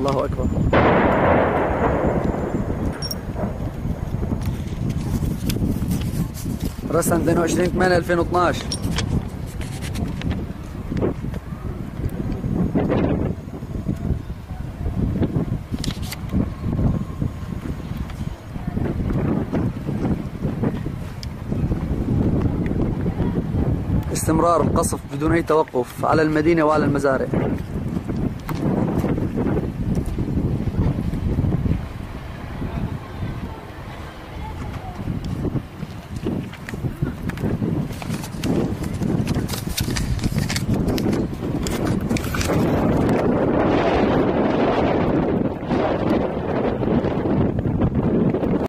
الله أكبر. رسم 22/8/2012. استمرار القصف بدون أي توقف على المدينة وعلى المزارع.